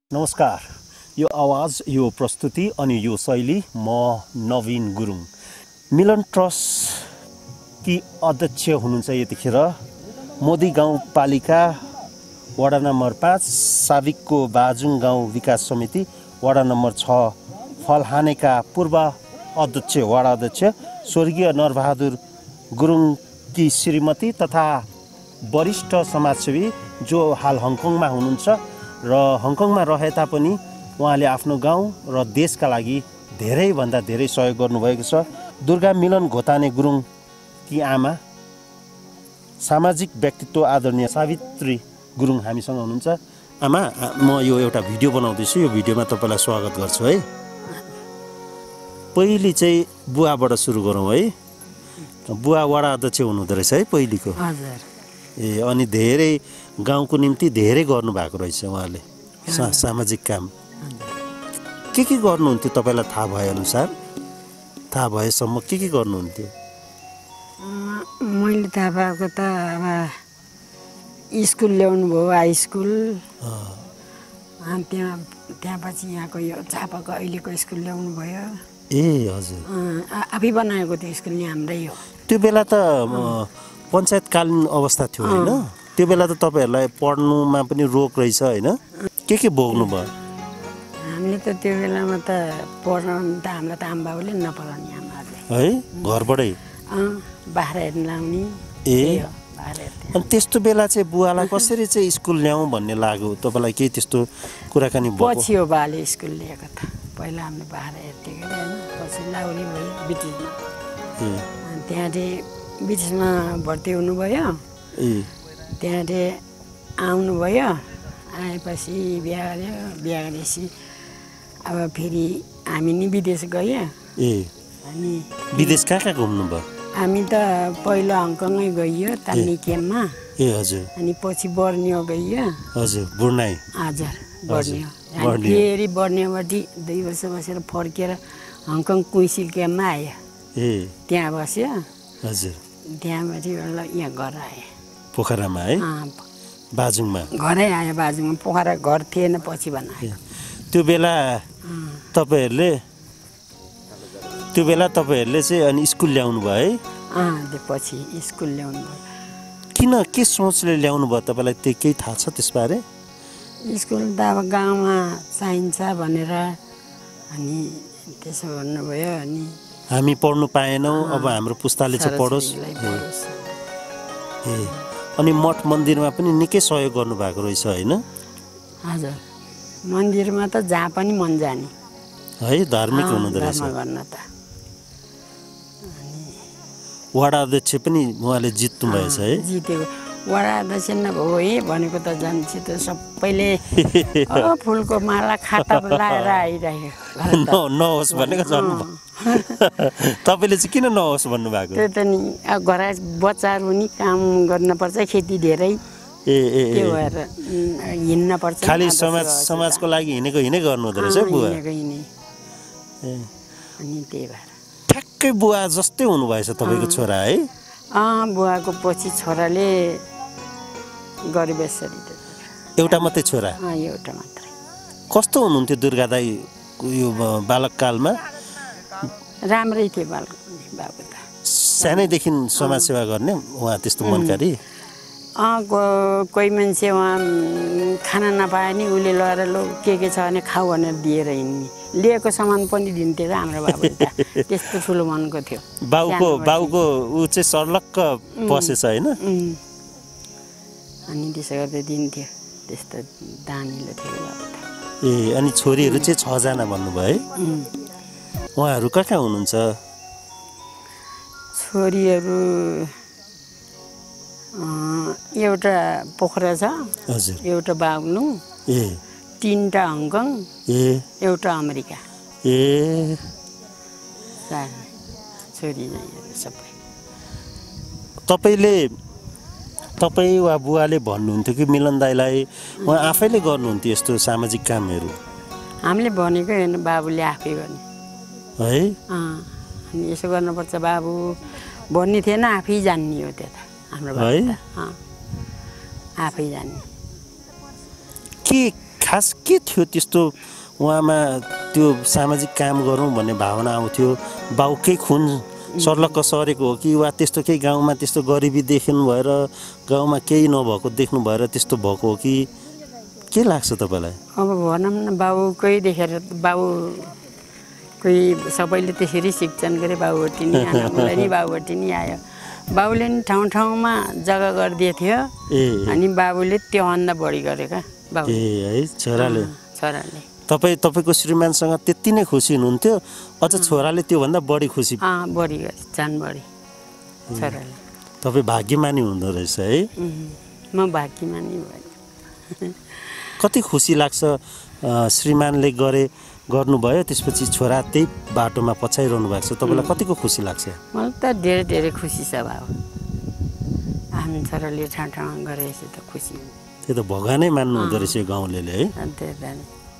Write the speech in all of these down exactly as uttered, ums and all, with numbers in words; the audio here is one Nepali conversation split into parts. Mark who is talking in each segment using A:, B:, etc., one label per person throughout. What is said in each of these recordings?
A: नमस्कार, यो आवाज, यो प्रस्तुति अनि यो शैली म नवीन गुरुङ मिलन ट्रस्ट की अध्यक्ष हुनुहुन्छ। यतिखेर मोदी गाउँपालिका वडा नम्बर पाँच साविकको बाजुङ गाउँ विकास समिति वडा नम्बर छ फलहानेका पूर्व अध्यक्ष वडा अध्यक्ष स्वर्गीय नरबहादुर गुरुङ की श्रीमती तथा वरिष्ठ समाजसेवी जो हाल हङकङमा हुनुहुन्छ र हङकङमा रहे तापनि उहाँले आफ्नो गाउँ र देशका लागि धेरैभन्दा धेरै सहयोग गर्नुभएको छ। दुर्गा मिलन घोताने गुरुङ की आमा सामाजिक व्यक्तित्व आदरणीय सावित्री गुरुङ हामीसँग हुनुहुन्छ। आमा, म यो एउटा भिडियो बनाउँदैछु, यो भिडियोमा तपाईँलाई स्वागत गर्छु है। पहिले चाहिँ बुवाबाट सुरु गरौँ है। बुवा वडा अध्यक्ष हुनुहुँदो रहेछ है पहिलेको।
B: हजुर।
A: ए अनि धेरै गाउँको निम्ति धेरै गर्नुभएको रहेछ उहाँले सा, सामाजिक काम। के के गर्नुहुन्थ्यो तपाईँलाई थाहा भएअनुसार? थाहा भएसम्म के के गर्नुहुन्थ्यो?
B: मैले थाहा पाएको त अब स्कुल ल्याउनु भयो, हाई स्कुल। त्यहाँ त्यहाँपछि यहाँको यो चापाको अहिलेको स्कुल ल्याउनु भयो।
A: ए हजुर।
B: आफै बनाएको त्यो स्कुल नि हाम्रै हो।
A: त्यो बेला त पञ्चायतकालीन अवस्था थियो होइन? त्यो बेला त तपाईँहरूलाई पढ्नुमा पनि रोक रहेछ होइन? के के भोग्नु भयो?
B: हामीले त त्यो बेलामा त पढाउनु त हामीलाई त आमाबाबुले नपढाउने आमाहरूले
A: है, घरबाटै
B: बाहिर हेर्नु लाउने।
A: ए अनि त्यस्तो बेला चाहिँ बुवालाई कसरी चाहिँ स्कुल ल्याउँ भन्ने लाग्यो तपाईँलाई? केही त्यस्तो कुराकानी भयो?
B: पछि हो बाले स्कुल ल्याएको त। पहिला हामीले बाहिर हेर्थ्यो कि होइन, पछि लाउरी भयो ब्रिटिसमा। त्यहाँदेखि ब्रिटिसमा भर्ती हुनुभयो। त्यहाँदेखि आउनुभयो, आएपछि बिहा गर्यो। बिहा गरेपछि अब फेरि हामी नि विदेश गयो।
A: ए
B: अनि
A: विदेश कहाँ कहाँ घुम्नुभयो?
B: हामी त पहिलो हङकङै गइयो तान्नी क्याम्पमा।
A: ए हजुर।
B: अनि पछि बर्नियो गइयो।
A: हजुर, बुर्नाई।
B: हजुर, बर्नियो। अनि फेरि बर्नियोबाट दुई वर्ष बसेर फर्केर हङकङ कुइसिल क्याम्पमा आयो।
A: ए
B: त्यहाँ बस्यो।
A: हजुर।
B: त्यहाँबाट यहाँ घर आयो
A: पोखरामा है, बाजुङमा।
B: घरै आयो बाजुङमा, पोखरा घर थिएन पछि बनायो।
A: त्यो बेला तपाईँहरूले त्यो बेला तपाईँहरूले चाहिँ अनि स्कुल ल्याउनु भयो है?
B: अँ त्यो पछि स्कुल ल्याउनु भयो।
A: किन, के सोचले ल्याउनु भयो तपाईँलाई? त्यो केही थाहा छ त्यसबारे?
B: स्कुल त अब गाउँमा चाहिन्छ भनेर अनि त्यसो भन्नुभयो। अनि
A: हामी पढ्नु पाएनौँ, अब हाम्रो पुस्ताले चाहिँ पढोस्। ए अनि मठ मन्दिरमा पनि निकै सहयोग गर्नुभएको रहेछ होइन?
B: हजुर, मन्दिरमा त जहाँ पनि मन जाने
A: है, धार्मिक हुनुहुँदो रहेछ।
B: गर्न त
A: वडा अध्यक्ष पनि उहाँले जित्नु भएछ है?
B: जितेको वडा अध्यक्ष नभयो है भनेको त जान्छ त सबैले फुलको माला खाता लाएर आइरहेको।
A: नहोस् भनेको जन्म तपाईँले चाहिँ किन नहोस् भन्नुभएको?
B: त्यो त नि घर बच्चाहरू नि काम गर्नुपर्छ, खेती धेरै।
A: ए ए
B: त्यो भएर हिँड्न पर्छ।
A: खालि समाज समाजको लागि हिँडेको हिँडै गर्नु हुँदो रहेछ बुवा?
B: अनि त्यही भएर
A: ठ्याक्कै बुवा जस्तै हुनुभएछ तपाईँको छोरा है?
B: अँ, बुवाको पछि छोराले गरेबेसरी।
A: एउटा मात्रै छोरा?
B: अँ, एउटा मात्रै।
A: कस्तो हुनुहुन्थ्यो दुर्गा दाई यो बालककालमा?
B: राम्रै थियो बालक बाबु त।
A: सानैदेखि समाजसेवा गर्ने उहाँ त्यस्तो मनकारी?
B: अँ, कोही मान्छे उहाँ खाना नपाए नि उसले लगेर लो के के छ भने खाऊ भनेर दिएर हिँड्ने, लिएको सामान पनि दिन्थ्यो र हाम्रो बाबु त। त्यस्तो ठुलो मनको थियो
A: बाउको। बाउको ऊ चाहिँ सर्लक्क बसेछ होइन?
B: अनि त्यसो गर्दै दिन्थ्यो, त्यस्तो दानीलो थियो बाबु त।
A: ए अनि छोरीहरू चाहिँ छजना भन्नुभयो है? उहाँहरू कहाँ कहाँ हुनुहुन्छ? छोरीहरू
B: एउटा पोखरा छ।
A: हजुर।
B: एउटा बाग्लुङ।
A: ए
B: तिनवटा हङकङ।
A: ए
B: एउटा अमेरिका।
A: ए
B: छोरी सबै।
A: तपाईँले तपाईँ वा बुवाले भन्नुहुन्थ्यो कि मिलन दाईलाई उहाँ आफैले गर्नुहुन्थ्यो यस्तो सामाजिक कामहरू?
B: हामीले भनेको होइन, बाबुले आफै गर्ने
A: है।
B: अनि यसो गर्नुपर्छ बाबु भन्ने थिएन, आफै जान्ने हो त्यो त हाम्रो बाबु त। आफै जान्ने।
A: के खास के थियो त्यस्तो उहाँमा त्यो सामाजिक काम गरौँ भन्ने भावना आउँथ्यो? बाउकै खुन सर्लक्क सरेको हो कि वा त्यस्तो केही गाउँमा त्यस्तो गरिबी देख्नु भएर गाउँमा केही नभएको देख्नु भएर त्यस्तो भएको हो कि के लाग्छ तपाईँलाई?
B: अब भनौँ न बाउकै देखेर बाउ कोही सबैले त्यसरी सिक्छन् के अरे बाउबटी नि आमालाई नि बाउबटी नि आयो। बाउले नि ठाउँ ठाउँमा जग्गा गरिदिएको थियो अनि बाबुले त्योभन्दा बढी गरे क्या बाउ।
A: ए है छोराले
B: छोराले
A: तपाईँ तपाईँको श्रीमानसँग त्यति नै खुसी हुनुहुन्थ्यो, अझ छोराले त्योभन्दा बढी खुसी?
B: अँ बढी गरे, झन् बढी छोराले।
A: तपाईँ भाग्यमानी हुँदो रहेछ है।
B: म भाग्यमानी भएँ।
A: कति खुसी लाग्छ श्रीमानले गरे गर्नुभयो त्यसपछि छोरा त्यही बाटोमा पछाइरहनु भएको छ, तपाईँलाई कतिको खुसी लाग्छ?
B: मलाई त धेरै धेरै खुसी छ बाबु। हामी छोराले ठाउँ ठाउँमा गरेपछि त खुसी हुन्छ।
A: त्यो त भगवानै मान्नु हुँदो रहेछ यो गाउँलेले है।
B: त्यही त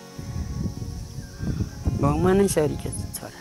B: भगवानै सरीको छोरा।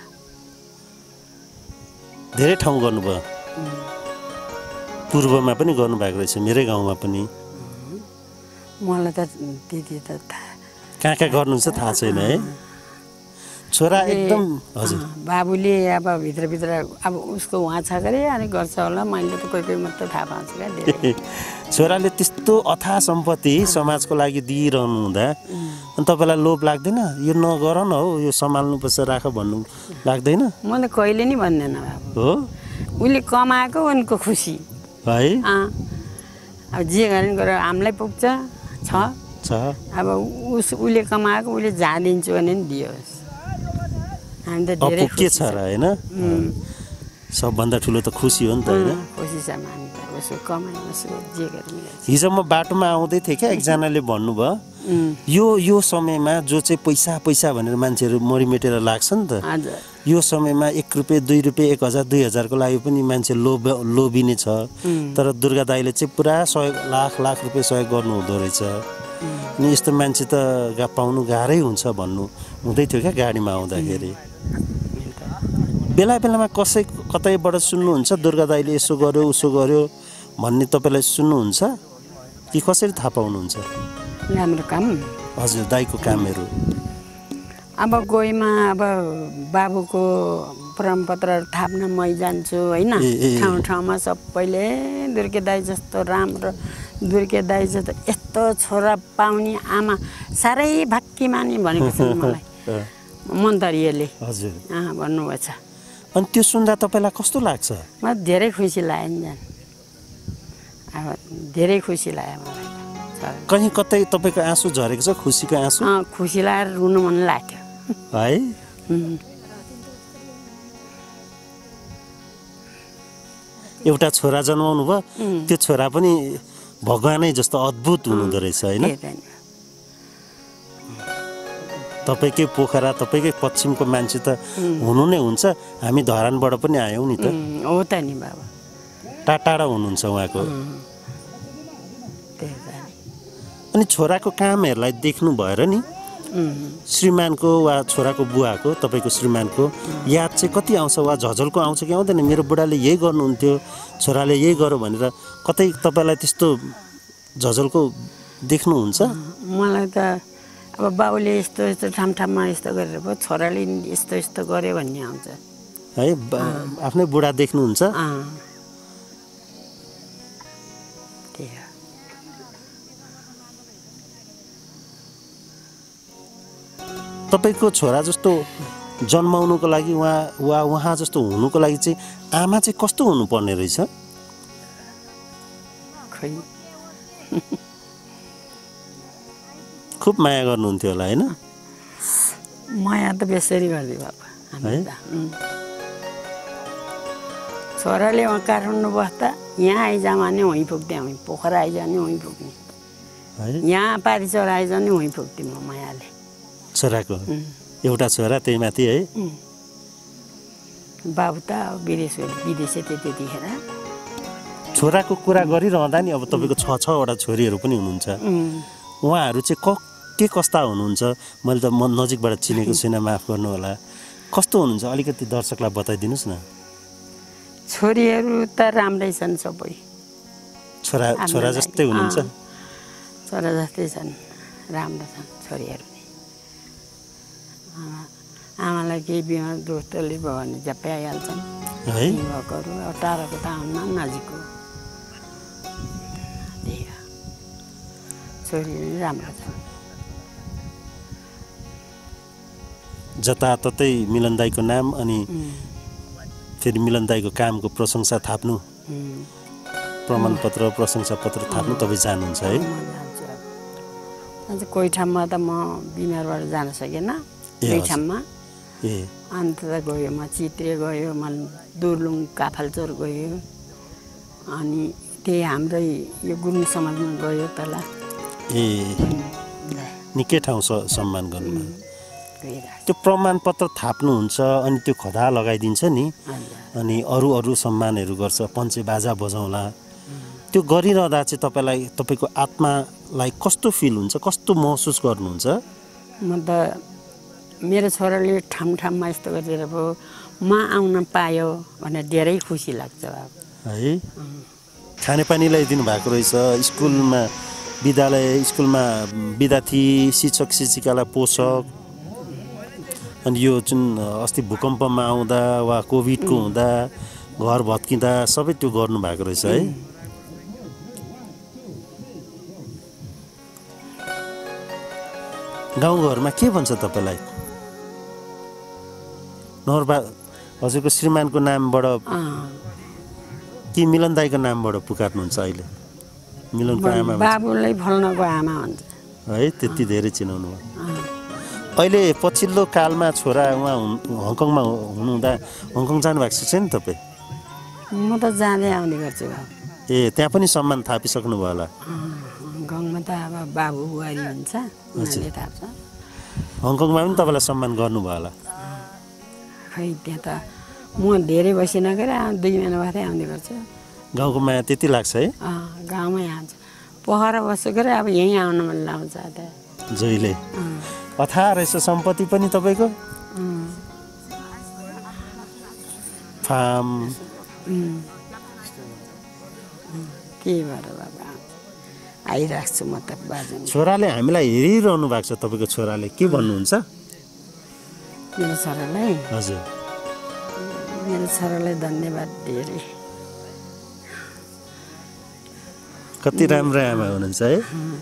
A: धेरै ठाउँ गर्नुभयो, पूर्वमा पनि गर्नुभएको रहेछ, मेरै गाउँमा पनि।
B: मलाई त त्यति त थाहा
A: कहाँ कहाँ गर्नुहुन्छ थाहा छैन है। छोरा एकदम हजुर
B: बाबुले अब भित्रभित्र अब उसको उहाँ छ गरे अनि गर्छ होला, मैले त कोही कोही मात्रै थाहा पाउँछु क्या धेरै।
A: छोराले त्यस्तो अथाह सम्पत्ति समाजको लागि दिइरहनु हुँदा अनि तपाईँलाई लोभ लाग्दैन? यो नगर न हौ, यो सम्हाल्नुपर्छ, राख भन्नु लाग्दैन?
B: मैले कहिले नि भन्दैन बाबु।
A: हो
B: उसले कमाएको उनको खुसी
A: है।
B: अब जे गरे नि गरेर हामीलाई पुग्छ छ
A: छ।
B: अब उस उसले कमाएको उसले जहाँ दिन्छु भने नि दियोस्। हामी त धेरै
A: के छ र होइन, सबभन्दा ठुलो त खुसी हो नि त होइन।
B: खुसी छ हामी त, उसो कमाइ उसो जे गरे।
A: हिजो म बाटोमा आउँदै थिएँ क्या, एकजनाले भन्नुभयो यो यो समयमा जो चाहिँ पैसा पैसा भनेर मान्छेहरू मरिमेटेर लाग्छ नि त, यो समयमा एक रुपियाँ दुई रुपियाँ एक हजार दुई हजारको लागि पनि मान्छे लोभ लोभिने छ। तर दुर्गा दाइले चाहिँ पुरा सहयोग लाख लाख रुपियाँ सहयोग गर्नु हुँदो रहेछ। अनि यस्तो मान्छे त गा पाउनु गाह्रै हुन्छ भन्नु हुँदै थियो क्या गाडीमा आउँदाखेरि। बेला बेलामा कसै कतैबाट सुन्नुहुन्छ दुर्गा दाइले यसो गर्यो उसो गर्यो भन्ने तपाईँलाई सुन्नुहुन्छ कि कसरी थाहा पाउनुहुन्छ?
B: राम्रो काम
A: हजुर दाइको कामहरू
B: अब गएमा अब बाबुको प्रमाणपत्र थाप्न मै जान्छु होइन, ठाउँ ठाउँमा सबैले दुर्गे दाइ जस्तो राम्रो, दुर्गे दाइ जस्तो यस्तो छोरा पाउने आमा साह्रै भाग्यमानी भनेको छ मलाई मन्तरीले।
A: हजुर
B: भन्नुभएको छ।
A: अनि त्यो सुन्दा तपाईँलाई कस्तो लाग्छ?
B: मलाई धेरै खुसी लाग्यो नि जान, अब धेरै खुसी लाग्यो मलाई।
A: कहीँ कतै तपाईँको आँसु झरेको छ, खुसीको आँसु?
B: खुसी लागेर रुनु मन लाग्थ्यो
A: है। एउटा छोरा जन्माउनु भयो, त्यो छोरा पनि भगवानै जस्तो अद्भुत हुनुहुँदो रहेछ होइन। तपाईँकै पोखरा तपाईँकै पश्चिमको मान्छे त हुनु नै हुन्छ, हामी धरानबाट पनि आयौँ नि त।
B: हो त नि बाबा,
A: टाढा टाढा हुनुहुन्छ उहाँको। अनि छोराको कामहरूलाई देख्नु भएर नि श्रीमानको वा छोराको बुवाको तपाईँको श्रीमानको याद चाहिँ कति आउँछ वा झझल्को आउँछ कि आउँदैन? मेरो बुढाले यही गर्नुहुन्थ्यो, छोराले यही गर्यो भनेर कतै तपाईँलाई त्यस्तो झझल्को देख्नुहुन्छ?
B: मलाई त अब बाउले यस्तो यस्तो ठाम ठाममा यस्तो गरेर भयो, छोराले यस्तो यस्तो गर्यो भन्ने आउँछ
A: है। आफ्नै बुढा देख्नुहुन्छ? तपाईँको छोरा जस्तो जन्माउनुको लागि उहाँ वा उहाँ जस्तो हुनुको लागि चाहिँ आमा चाहिँ कस्तो हुनुपर्ने रहेछ?
B: खै
A: खुब माया गर्नुहुन्थ्यो होला होइन?
B: माया त बेसरी गरिदियो बाबा है। छोराले उहाँ काठमाडौँ बस्दा यहाँ आइजाउँ भने वहीँ पुग्थेँ, हामी पोखरा आइजाने वहीँ पुग्ने, यहाँ पारिचौर आइजाने वहीँ पुग्थेँ म मायाले।
A: छोराको एउटा छोरा त्यही माथि है।
B: बाबु त विदेश विदेशे थियो त्यतिखेर।
A: छोराको कुरा गरिरहँदा नि अब तपाईँको छ छवटा छोरीहरू पनि हुनुहुन्छ, उहाँहरू चाहिँ क के कस्ता हुनुहुन्छ? मैले त म नजिकबाट चिनेको छुइनँ, माफ गर्नु होला। कस्तो हुनुहुन्छ अलिकति दर्शकलाई बताइदिनुहोस् न।
B: छोरीहरू त राम्रै छन् सबै,
A: छोरा छोरा जस्तै हुनुहुन्छ?
B: छोरा जस्तै छन्, राम्रो छन् छोरीहरू आमालाई केही बिमार दोस्तले भयो भने झ्याप्पै आइहाल्छन्
A: है
B: भएकोहरू अब टाढाको त आउन नजिकको त्यही हो छोरीहरू राम्रो छ
A: जताततै मिलन दाईको नाम अनि फेरि मिलन दाईको कामको प्रशंसा थाप्नु प्रमाणपत्र प्रशंसापत्र थाप्नु तपाईँ जानुहुन्छ है
B: अझ कोही ठाउँमा त म बिमारबाट जान सकेन दुई ठाउँमा
A: ए
B: अन्त त गयो म चित्रे गयो म दुर्लुङ काफालचोर गयो अनि त्यही हाम्रै यो गुरुङ समाजमा गयो तल
A: ए निकै ठाउँ सम्मान गर्नुभयो त्यो प्रमाणपत्र थाप्नुहुन्छ अनि त्यो खदा लगाइदिन्छ नि अनि अरू अरू सम्मानहरू गर्छ पञ्चे बाजा बजाउँला त्यो गरिरहँदा चाहिँ तपाईँलाई तपाईँको आत्मालाई कस्तो फिल हुन्छ कस्तो महसुस गर्नुहुन्छ
B: म त मेरो छोराले ठाउँ ठाउँमा यस्तो गरेर अब म आउन पायो भने धेरै खुसी लाग्छ
A: है खानेपानी ल्याइदिनु भएको रहेछ स्कुलमा विद्यालय स्कुलमा विद्यार्थी शिक्षक शिक्षिकालाई पोषक अनि यो जुन अस्ति भूकम्पमा आउँदा वा कोभिडको हुँदा घर भत्किँदा सबै त्यो गर्नुभएको रहेछ है गाउँघरमा के भन्छ तपाईँलाई नौरबा हजुरको श्रीमानको नामबाट कि मिलन दाईको नामबाट पुकार्नुहुन्छ अहिले मिलनको आमा
B: बाबुलाई फल्नको आमा हुन्छ
A: है त्यति धेरै चिनाउनु भयो अहिले पछिल्लो कालमा छोरा उहाँ हङकङमा हुनुहुँदा हङकङ जानुभएको छ नि तपाईँ
B: म त जाँदै आउने गर्छु
A: ए त्यहाँ पनि सम्मान थापिसक्नु भयो होला
B: हङकङमा त अब बाबु बुहारी हुन्छ उनीहरूले थाप्छ
A: हङकङमा पनि तपाईँलाई सम्मान गर्नुभयो होला
B: खै त्यहाँ त म धेरै बसिन गएर दुई महिना बादै आउने गर्छु
A: गाउँको माया त्यति लाग्छ है
B: गाउँमै आउँछ पोखरा बसेर अब यहीँ आउनु मन लाउँछ त
A: जहिले अथाह रहेछ सम्पत्ति पनि तपाईँको फार्म
B: के भएर बाबा आइरहेको छु म त बाजु
A: छोराले हामीलाई हेरिरहनु भएको छ तपाईँको छोराले के भन्नुहुन्छ
B: मेरो छोरालाई
A: हजुर
B: मेरो छोरालाई धन्यवाद धेरै
A: कति राम्रो आमा हुनुहुन्छ है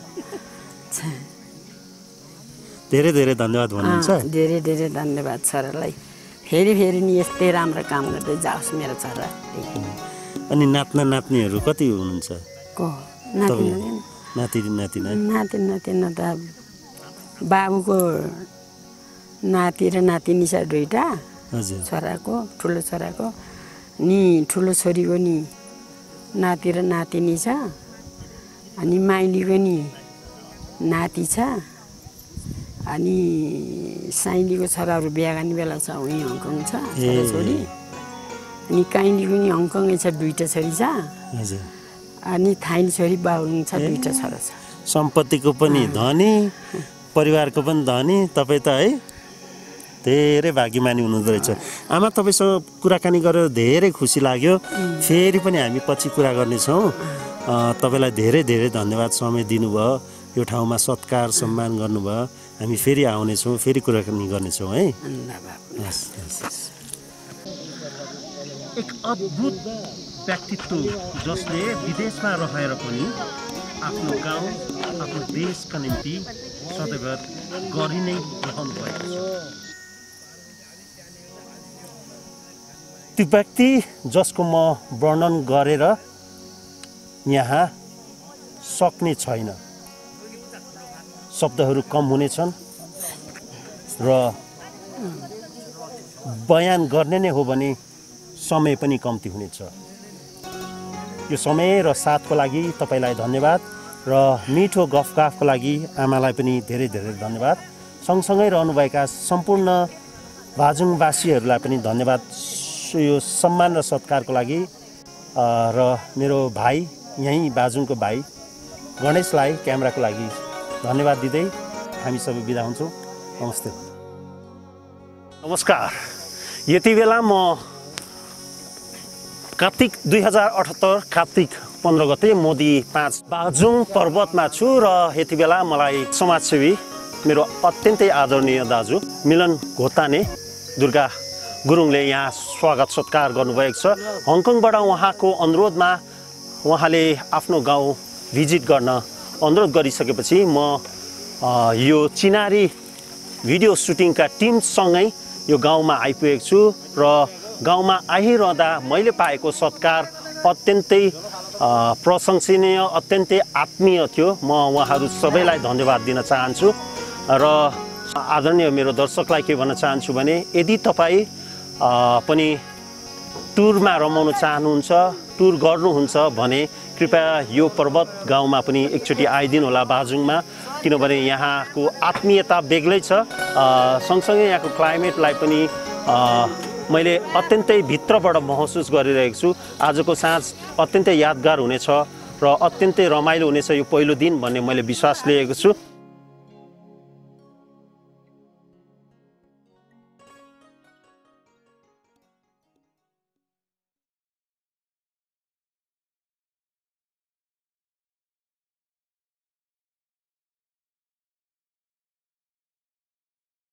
A: धेरै धेरै धन्यवाद भन्नुहुन्छ
B: धेरै धेरै धन्यवाद छोरालाई फेरि फेरि नि यस्तै राम्रो काम गर्दै जाओस् मेरो छोरा
A: अनि नाच्न नाच्नेहरू कति हुनुहुन्छ
B: को नाति
A: नाति नातिना
B: नाति नातिना त बाबुको नाति र नातिनी छ दुईटा
A: हजुर
B: छोराको ठुलो छोराको नि ठुलो छोरीको नि नाति र नातिनी छ अनि माइलीको नि नाति छ अनि साइलीको छोराहरू बिहा गर्ने बेला छ उही हङकङ छ छोरी अनि काइलीको नि हङकङै छ दुईवटा छोरी छ
A: हजुर
B: अनि थाइली छोरी बाहुन छ दुईवटा छोरा छ
A: सम्पत्तिको पनि धनी परिवारको पनि धनी तपाईँ त है धेरै भाग्यमानी हुनुहुँदो रहेछ आमा तपाईँसँग कुराकानी गरेर धेरै खुसी लाग्यो फेरि पनि हामी पछि कुरा गर्नेछौँ तपाईँलाई धेरै धेरै धन्यवाद समय दिनुभयो यो ठाउँमा सत्कार सम्मान गर्नुभयो हामी फेरि आउनेछौँ फेरि कुराकानी गर्नेछौँ है एक अद्भुत व्यक्तित्व जसले विदेशमा रहेर पनि आफ्नो गाउँ आफ्नो देशका निम्ति सदैव गरि नै रहनु भएको छ त्यो व्यक्ति जसको म वर्णन गरेर यहाँ सक्ने छैन शब्दहरू कम हुनेछन् र बयान गर्ने नै हो भने समय पनि कम्ती हुनेछ यो समय र साथको लागि तपाईलाई धन्यवाद र मिठो गफगाफको लागि आमालाई पनि धेरै धेरै धन्यवाद सँगसँगै रहनुभएका सम्पूर्ण भाजुङवासीहरूलाई पनि धन्यवाद यो सम्मान र सत्कारको लागि र मेरो भाइ यहीँ बाजुङको भाइ गणेशलाई क्यामेराको लागि धन्यवाद दिँदै हामी सबै बिदा हुन्छौँ नमस्ते नमस्कार यति बेला म कार्तिक दुई हजार अठहत्तर कार्तिक पन्ध्र गते मोदी पाँच बाजुङ पर्वतमा छु र यति बेला मलाई समाजसेवी मेरो अत्यन्तै आदरणीय दाजु मिलन घोताने दुर्गा गुरुङले यहाँ स्वागत सत्कार गर्नुभएको छ। हङकङबाट उहाँको अनुरोधमा उहाँले आफ्नो गाउँ भिजिट गर्न अनुरोध गरिसकेपछि म यो चिनारी भिडियो सुटिङका टिमसँगै यो गाउँमा आइपुगेको छु र गाउँमा आइरहँदा मैले पाएको सत्कार अत्यन्तै प्रशंसनीय अत्यन्तै आत्मीय थियो। म उहाँहरू सबैलाई धन्यवाद दिन चाहन्छु र आदरणीय मेरो दर्शकलाई के भन्न चाहन्छु भने यदि तपाईँ पनि टुरमा रमाउन चाहनुहुन्छ टुर गर्नुहुन्छ भने कृपया यो पर्वत गाउँमा पनि एकचोटि आइदिनु होला बाजुङमा, किनभने यहाँको आत्मीयता बेग्लै छ। सँगसँगै यहाँको क्लाइमेटलाई पनि मैले अत्यन्तै भित्रबाट महसुस गरिरहेको छु। आजको साँझ अत्यन्तै यादगार हुनेछ र अत्यन्तै रमाइलो हुनेछ यो पहिलो दिन भन्ने मैले विश्वास लिएको छु।